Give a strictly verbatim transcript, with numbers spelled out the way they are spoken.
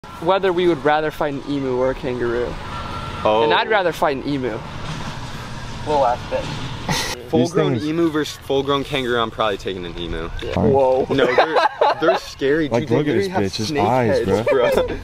whether we would rather fight an emu or a kangaroo. Oh. And I'd rather fight an emu. Little ass bitch. Full-grown emu versus full-grown kangaroo, I'm probably taking an emu. Yeah. Whoa. No, they're, they're scary, dude. Like, look at this bitch, his eyes, bro.